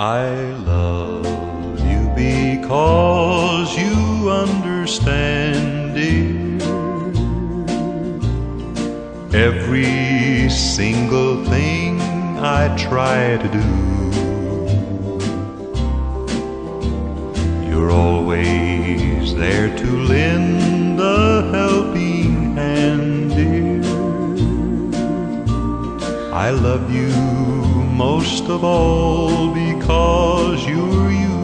I love you because you understand, dear, every single thing I try to do. You're always there to lend a helping hand, dear. I love you most of all because you're you.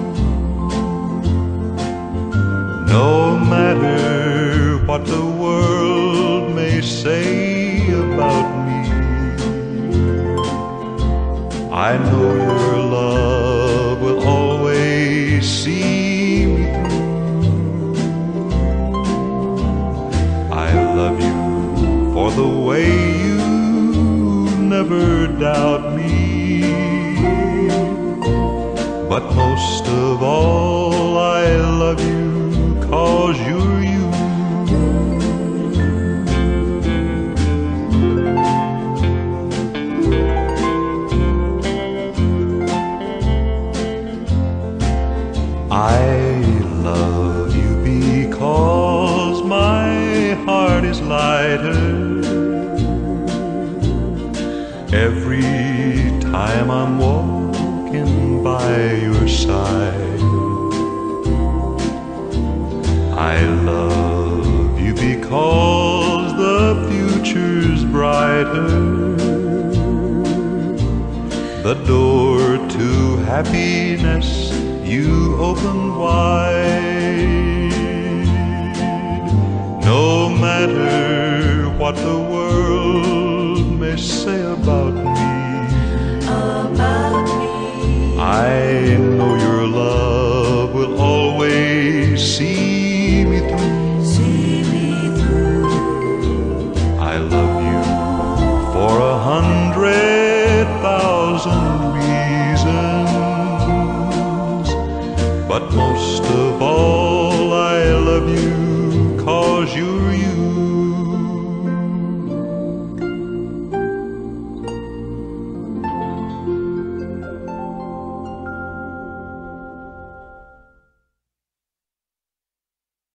No matter what the world may say about me, I know your love will always see me through. I love you for the way you never doubt me, but most of all I love you 'cause you're you. I love you because my heart is lighter every time I'm walking by your side. I love you because the future's brighter, the door to happiness you open wide. No matter what the world may say about me, I know your love will always see me through. I love you for 100,000 reasons, but most of